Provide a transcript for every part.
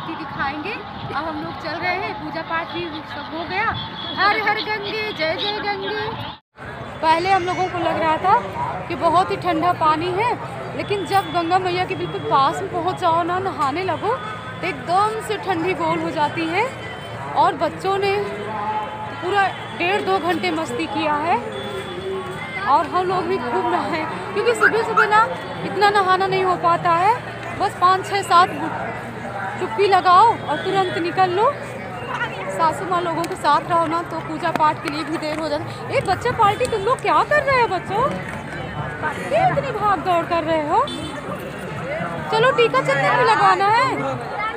आरती दिखाएंगे। अब हम लोग चल रहे हैं, पूजा पाठ भी सब हो गया। हर हर गंगे जय जय गंगे। पहले हम लोगों को लग रहा था कि बहुत ही ठंडा पानी है, लेकिन जब गंगा मैया के बिल्कुल पास में पहुँच जाओ ना, नहाने लगो तो एकदम से ठंडी गोल हो जाती है। और बच्चों ने पूरा 1.5-2 घंटे मस्ती किया है और हम लोग भी खूब नहाए, क्योंकि सुबह सुबह ना इतना नहाना नहीं हो पाता है। बस 5-6-7 चुप्पी लगाओ और तुरंत निकल लो। सासू माँ लोगों के साथ रहो ना तो पूजा पाठ के लिए भी देर हो जाती है। एक बच्चा पार्टी, तुम लोग क्या कर रहे हो बच्चों? क्यों इतनी भाग दौड़ कर रहे हो? चलो टीका चंदन भी लगाना है।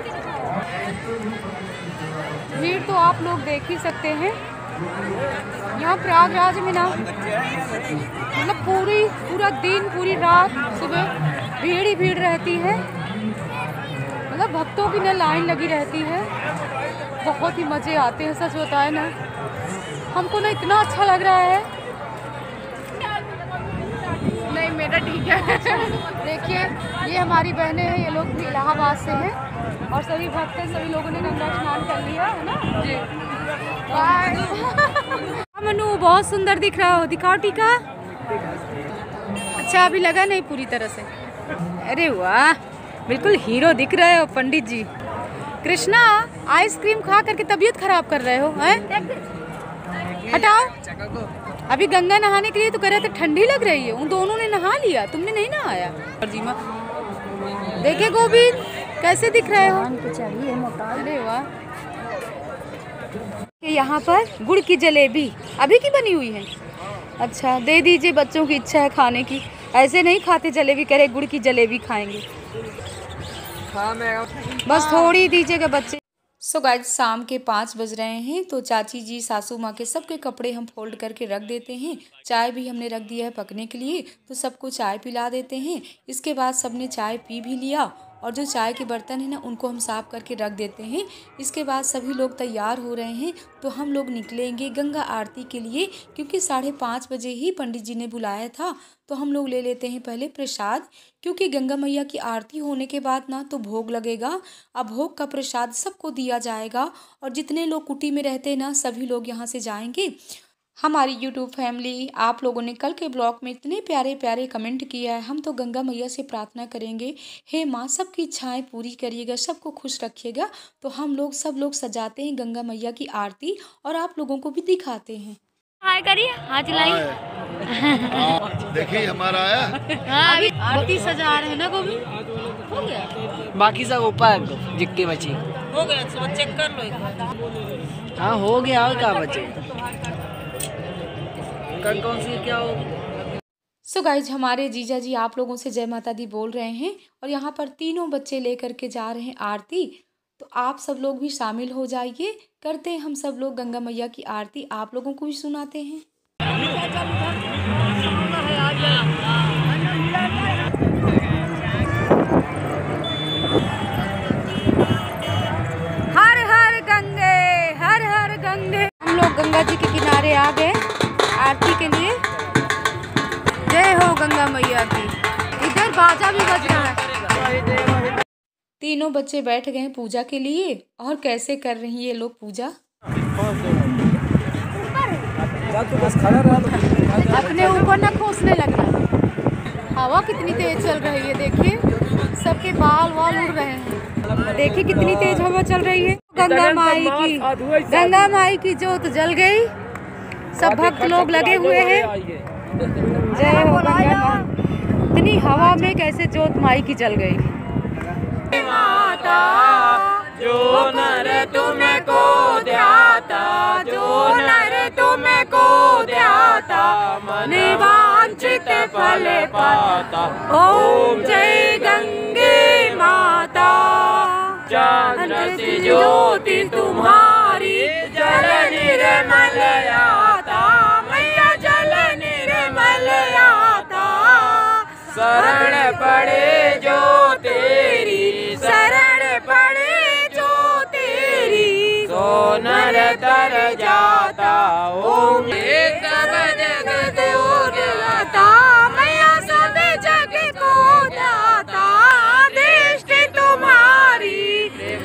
भीड़ तो आप लोग देख ही सकते हैं। यहाँ प्रयागराज में ना मतलब पूरा दिन पूरी रात सुबह भीड़ ही भीड़ रहती है। मतलब भक्तों की ना लाइन लगी रहती है। बहुत ही मज़े आते हैं, सच बताए ना। हमको ना इतना अच्छा लग रहा है। नहीं मेरा ठीक है। देखिए ये हमारी बहनें हैं, ये लोग भी इलाहाबाद से हैं और सभी भक्त हैं। सभी लोगों ने गंगा स्नान कर लिया है ना जी। बाय। मनु बहुत सुंदर दिख रहा हो, दिखाओ टीका। अच्छा अभी लगा नहीं पूरी तरह से। अरे वाह, बिल्कुल हीरो दिख रहे हो पंडित जी। कृष्णा आइसक्रीम खा करके तबीयत खराब कर रहे हो हैं? हटाओ। अभी गंगा नहाने के लिए तो कह रहे थे ठंडी लग रही है। उन दोनों ने नहा लिया, तुमने नहीं नहाया। जी माँ देखे गोविंद कैसे दिख रहे हो? अरे वाह। यहाँ पर गुड़ की जलेबी अभी की बनी हुई है। अच्छा दे दीजिए, बच्चों की इच्छा है खाने की। ऐसे नहीं खाते जलेबी, करे गुड़ की जलेबी खाएंगे। बस थोड़ी दीजिएगा बच्चे। सो गाइस शाम के 5 बज रहे हैं, तो चाची जी सासू माँ के सबके कपड़े हम फोल्ड करके रख देते हैं। चाय भी हमने रख दिया है पकने के लिए, तो सबको चाय पिला देते हैं। इसके बाद सबने चाय पी भी लिया और जो चाय के बर्तन है ना उनको हम साफ करके रख देते हैं। इसके बाद सभी लोग तैयार हो रहे हैं, तो हम लोग निकलेंगे गंगा आरती के लिए, क्योंकि 5:30 बजे ही पंडित जी ने बुलाया था। तो हम लोग ले लेते हैं पहले प्रसाद, क्योंकि गंगा मैया की आरती होने के बाद ना तो भोग लगेगा। अब भोग का प्रसाद सबको दिया जाएगा और जितने लोग कुटी में रहते हैं ना सभी लोग यहाँ से जाएंगे। हमारी यूट्यूब फैमिली, आप लोगों ने कल के ब्लॉग में इतने प्यारे प्यारे कमेंट किया है। हम तो गंगा मैया से प्रार्थना करेंगे, हे माँ सबकी इच्छाएं पूरी करिएगा, सबको खुश रखिएगा। तो हम लोग सब लोग सजाते हैं गंगा मैया की आरती और आप लोगों को भी दिखाते हैं। हाय करिए, हाथ हिलाइए। देखिए हमारा आया। हाँ अभी आरती सजा रहे हैं ना गोविंद। हो गया, बाकी सब ऊपर जिक्के बची हो गया। तो चेक कर लो एक बार। हाँ हो गया, और क्या बचे? कौन सी क्या हो? सो गाइज हमारे जीजा जी आप लोगों से जय माता दी बोल रहे हैं और यहाँ पर तीनों बच्चे लेकर के जा रहे हैं आरती। तो आप सब लोग भी शामिल हो जाइए, करते हैं हम सब लोग गंगा मैया की आरती, आप लोगों को भी सुनाते हैं। हर हर गंगे, हर हर गंगे। हम लोग गंगा जी के किनारे आ गए आरती के लिए। जय हो गंगा मैया की। इधर बाजा भी बज रहा है। तीनों बच्चे बैठ गए पूजा के लिए और कैसे कर रही है ये लोग पूजा। अपने ऊपर ना खोसने लग रहा है। हवा कितनी तेज चल रही है, देखिए सबके बाल वाल उड़ रहे हैं। देखिए कितनी तेज हवा चल रही है। गंगा माई की जोत जल गई, सब भक्त लोग लगे हुए हैं। जय हो गंगा माई। इतनी हवा में कैसे जोत माई की जल गई। माता जो नर तुम्हें को ध्याता, जो नर तुम्हें को ध्याता, मन वांछित फल पाता। ओम जय गंगे माता। चांद सी ज्योति तुम्हारी, जल निर्मल आता, मैया जल निर्मल आता। शरण पड़े जो तेरी, शरण पड़े जो तेरी, सो नर तर जाता। ओम सब जग को ध्याता, मैया सब जग को ध्याता, दृष्टि तुम्हारी।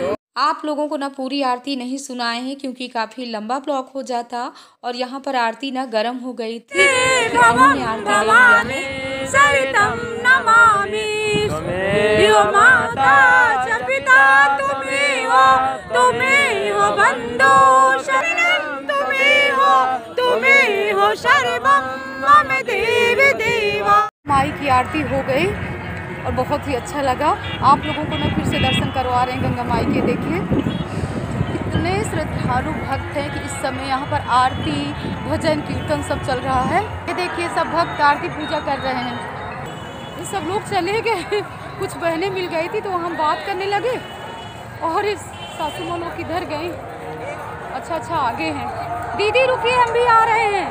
आप लोगों को ना पूरी आरती नहीं सुनाए हैं क्योंकि काफ़ी लंबा ब्लॉग हो जाता और यहाँ पर आरती ना गर्म हो गई थी। उन्होंने आरती ले लिया है। सरितम नमामि यो माता च पिता तुम्हें हो बंधु शरणं तुम्हें हो सर्वं मम देवी देवा। माई की आरती हो गई और बहुत ही अच्छा लगा। आप लोगों को ना फिर से दर्शन करवा रहे हैं गंगा माई के। देखिए इतने श्रद्धालु भक्त हैं कि इस समय यहाँ पर आरती भजन कीर्तन सब चल रहा है। ये देखिए सब भक्त आरती पूजा कर रहे हैं। ये सब लोग चले गए, कुछ बहनें मिल गई थी तो हम बात करने लगे और इस सासू माँ लोग किधर गई। अच्छा आगे हैं। दीदी रुकिए हम भी आ रहे हैं।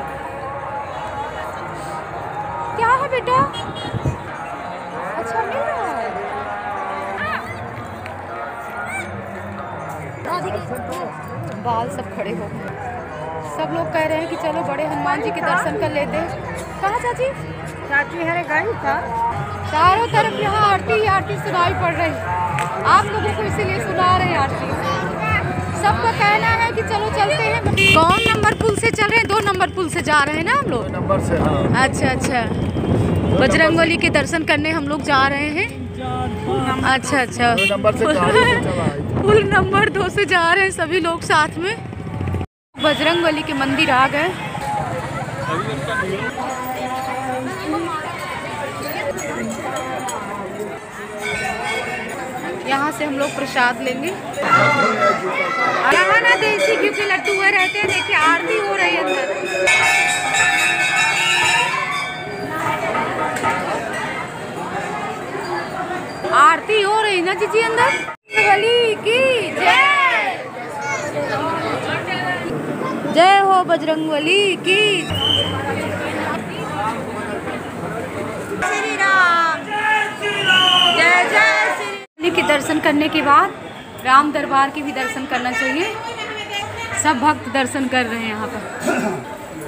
क्या है बेटा? अच्छा मिल रहा है। बाल सब खड़े हो गए। सब लोग कह रहे हैं कि चलो बड़े हनुमान जी के दर्शन कर लेते हैं। कहाँ चाची हरे गई था। चारों तरफ यहाँ आरती सुनाई पड़ रही। आप लोगों को इसीलिए सुना रहे हैं आरती। सबका कहना है कि चलो चलते हैं। कौन नंबर पुल से चल रहे हैं? 2 नंबर पुल से जा रहे हैं ना हम लोग। 2 नंबर से। हाँ। अच्छा बजरंगबली के दर्शन करने हम लोग जा रहे हैं। अच्छा 2 नंबर से पुल नंबर 2 से जा रहे हैं सभी लोग साथ में। बजरंगबली के मंदिर आ गए। यहाँ से हम लोग प्रसाद लेंगे। यहाँ ना देसी घी के लड्डू हुए रहते हैं। देखिए आरती हो रही है अंदर। आरती हो रही ना जीजी अंदर। बजरंगबली की जय। जय हो बजरंगबली की। श्री राम जय श्री के दर्शन करने के बाद राम दरबार के भी दर्शन करना चाहिए। सब भक्त दर्शन कर रहे हैं यहाँ पर।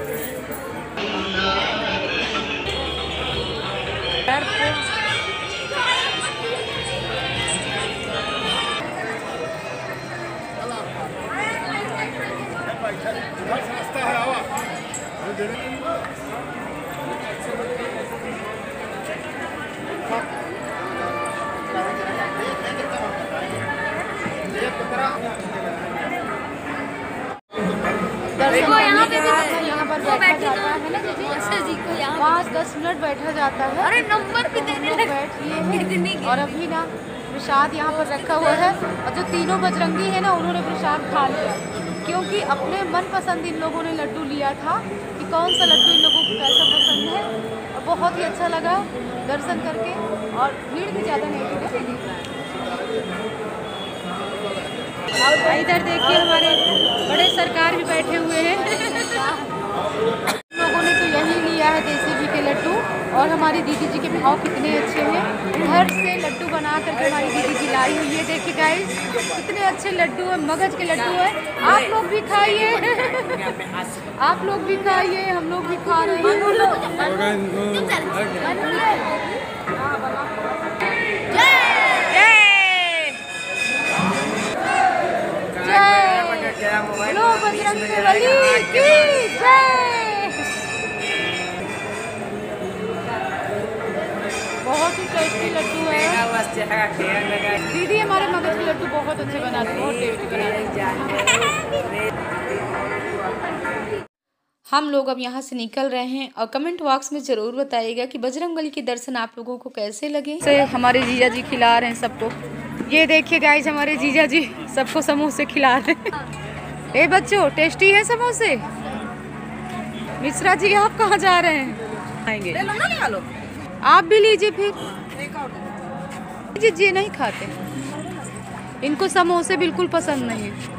यहाँ पर बैठा जाता है ना जी को। 5-10 मिनट बैठा जाता है। अरे नंबर भी देने बैठिए। और अभी ना प्रसाद यहाँ पर रखा हुआ है और जो तीनों बजरंगी है ना उन्होंने प्रसाद खा लिया क्योंकि अपने मनपसंद इन लोगों ने लड्डू लिया था कि कौन सा लड्डू इन लोगों को कैसा पसंद है। और बहुत ही अच्छा लगा दर्शन करके और भीड़ भी ज़्यादा नहीं थी। इधर देखिए हमारे बड़े सरकार भी बैठे हुए हैं। लोगों ने तो यही लिया है देसी घी के लड्डू। और हमारी दीदी जी के भाव कितने अच्छे हैं। घर से लड्डू बना करके हमारी दीदी जी लाई हुई है। देखिए गाइस कितने अच्छे लड्डू है, मगज के लड्डू है। आप लोग भी खाइए। आप लोग भी खाइए, हम लोग भी खा रहे हैं। बोलो बजरंगबली की जय। बहुत ही टेस्टी लड्डू है। दीदी हमारे मगज के लड्डू बहुत अच्छे बनाते हैं, बहुत टेस्टी बनाते हैं। हम लोग अब यहाँ से निकल रहे हैं और कमेंट बॉक्स में ज़रूर बताइएगा कि बजरंगबली के दर्शन आप लोगों को कैसे लगे। से हमारे जीजा जी खिला रहे हैं सबको। ये देखिए गाइस हमारे जीजा जी सबको समोसे खिला रहे हैं। ए बच्चों टेस्टी है समोसे। मिश्रा जी आप कहाँ जा रहे हैं? आएंगे आप भी लीजिए फिर। जी नहीं खाते, इनको समोसे बिल्कुल पसंद नहीं है।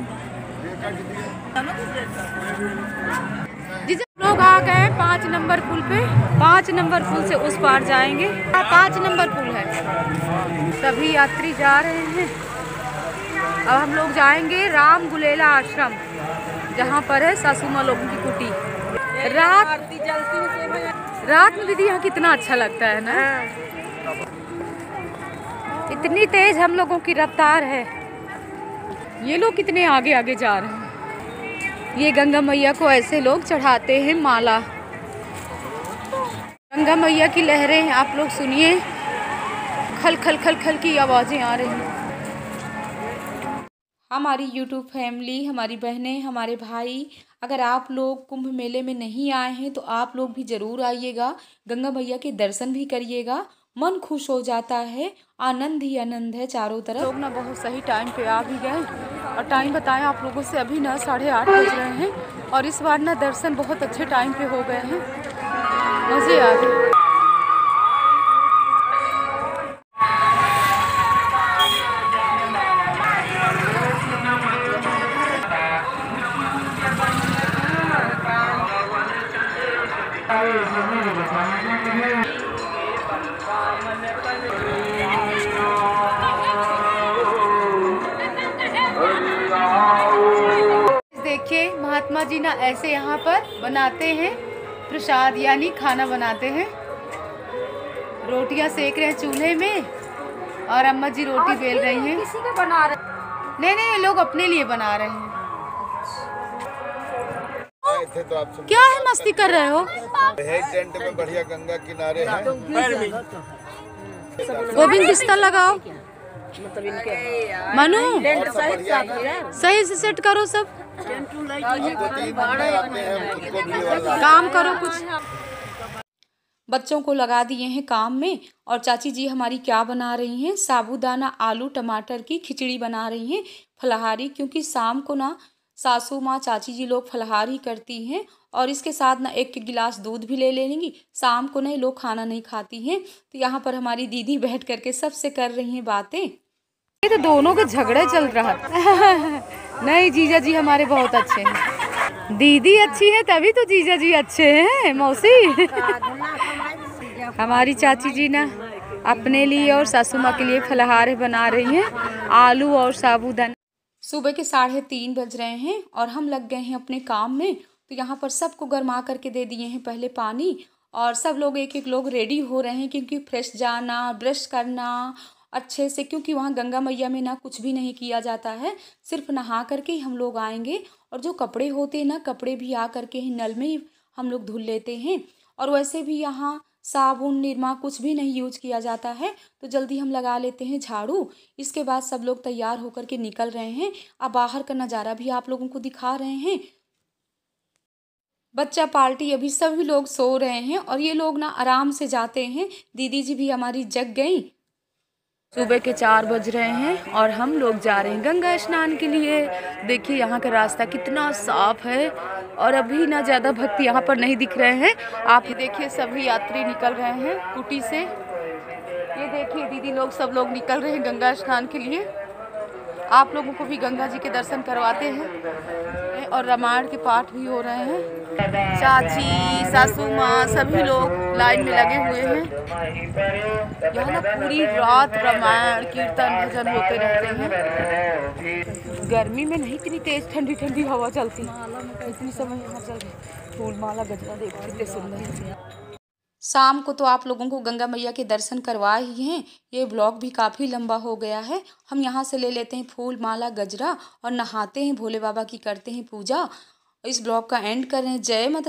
जिसे लोग आ गए 5 नंबर पुल पे। 5 नंबर पुल से उस पार जाएंगे। 5 नंबर पुल है। सभी यात्री जा रहे हैं। अब हम लोग जाएंगे राम गुलेला आश्रम जहाँ पर है सासू माँ लोगों की कुटी। रात में दीदी यहाँ कितना अच्छा लगता है ना। इतनी तेज हम लोगों की रफ्तार है। ये लोग कितने आगे आगे जा रहे हैं। ये गंगा मैया को ऐसे लोग चढ़ाते हैं माला। गंगा मैया की लहरें हैं, आप लोग सुनिए, खल खल खल खल की आवाज़ें आ रही हैं। हमारी YouTube फैमिली, हमारी बहनें, हमारे भाई, अगर आप लोग कुंभ मेले में नहीं आए हैं तो आप लोग भी ज़रूर आइएगा, गंगा मैया के दर्शन भी करिएगा, मन खुश हो जाता है, आनंद ही आनंद है चारों तरफ। लोग ना बहुत सही टाइम पे आ भी गए और टाइम बताएं आप लोगों से, अभी ना 8:30 बज रहे हैं और इस बार ना दर्शन बहुत अच्छे टाइम पे हो गए हैं, मज़े आ गए। देखिए महात्मा जी ना ऐसे यहाँ पर बनाते हैं प्रसाद, यानी खाना बनाते हैं। रोटियां सेक रहे हैं चूल्हे में और अम्मा जी रोटी बेल रही हैं। किसी को बना रहे? नहीं, लोग अपने लिए बना रहे हैं। तो आप क्या है, मस्ती कर रहे हो? टेंट में बढ़िया गंगा किनारे है। गोविंद बिस्तर लगाओ, मनु सही से सेट करो, सब काम करो कुछ। बच्चों को लगा दिए हैं काम में और चाची जी हमारी क्या बना रही हैं, साबूदाना आलू टमाटर की खिचड़ी बना रही हैं फलाहारी, क्योंकि शाम को ना सासू माँ चाची जी लोग फलाहार ही करती हैं और इसके साथ ना 1 गिलास दूध भी ले लेंगी। शाम को नहीं लोग खाना नहीं खाती हैं। तो यहाँ पर हमारी दीदी बैठ करके सबसे कर रही हैं बातें। ये तो दोनों का झगड़ा चल रहा था। नहीं, जीजा जी हमारे बहुत अच्छे हैं। दीदी अच्छी है तभी तो जीजा जी अच्छे हैं। मौसी हमारी चाची जी ना अपने लिए और सासू माँ के लिए फलाहार बना रही हैं, आलू और साबूदाना। सुबह के 3:30 बज रहे हैं और हम लग गए हैं अपने काम में। तो यहाँ पर सबको गर्मा करके दे दिए हैं पहले पानी और सब लोग एक लोग रेडी हो रहे हैं, क्योंकि फ्रेश जाना, ब्रश करना अच्छे से, क्योंकि वहाँ गंगा मैया में ना कुछ भी नहीं किया जाता है, सिर्फ नहा करके ही हम लोग आएंगे। और जो कपड़े होते हैं ना, कपड़े भी आ करके ही नल में ही हम लोग धुल लेते हैं। और वैसे भी यहाँ साबुन निरमा कुछ भी नहीं यूज किया जाता है। तो जल्दी हम लगा लेते हैं झाड़ू। इसके बाद सब लोग तैयार होकर के निकल रहे हैं। अब बाहर का नज़ारा भी आप लोगों को दिखा रहे हैं। बच्चा पार्टी, अभी सभी लोग सो रहे हैं और ये लोग ना आराम से जाते हैं। दीदी जी भी हमारी जग गई। सुबह के 4 बज रहे हैं और हम लोग जा रहे हैं गंगा स्नान के लिए। देखिए यहाँ का रास्ता कितना साफ है और अभी ना ज़्यादा भक्त यहाँ पर नहीं दिख रहे हैं। आप देखिए सभी यात्री निकल रहे हैं कुटी से। ये देखिए दीदी लोग सब लोग निकल रहे हैं गंगा स्नान के लिए। आप लोगों को भी गंगा जी के दर्शन करवाते हैं और रामायण के पाठ भी हो रहे हैं। चाची, सासू माँ सभी लोग लाइन में लगे हुए हैं। यहाँ ना पूरी रात रामायण कीर्तन भजन होते रहते हैं। गर्मी में नहीं, इतनी तेज ठंडी ठंडी हवा चलती, इतनी समय यहाँ चल रही। फूल माला गजरा देखो कितने सुंदर। शाम को तो आप लोगों को गंगा मैया के दर्शन करवा ही हैं। ये ब्लॉग भी काफ़ी लंबा हो गया है। हम यहाँ से ले लेते हैं फूल माला गजरा और नहाते हैं, भोले बाबा की करते हैं पूजा। इस ब्लॉग का एंड कर रहे हैं। जय माता।